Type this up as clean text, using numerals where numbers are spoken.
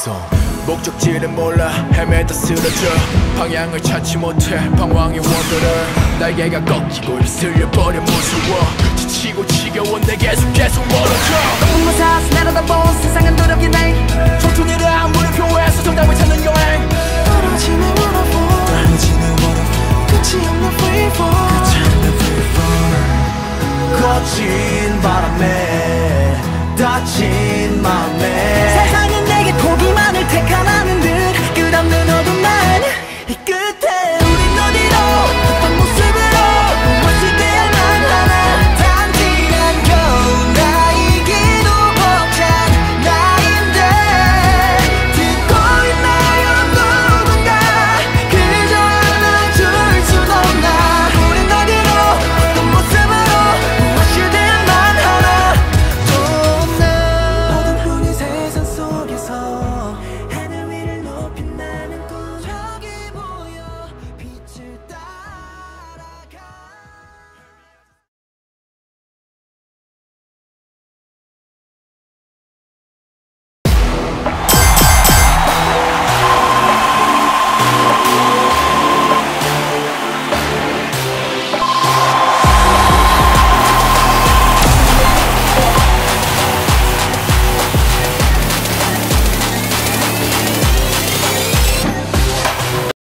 목적지를 몰라 헤매다 쓰러져 방향을 찾지 못해 방황의 원더를 날개가 꺾이고 쓸려버려 무서워 지치고 지겨운 내 계속 멀어져 높은 곳에서 내려다본 세상은 두렵긴 해 좁은이라 물음표에서 정답을 찾는 여행 떨어지는 waterfall 끝이 없는 freefall 거친 바람에 다친 마음에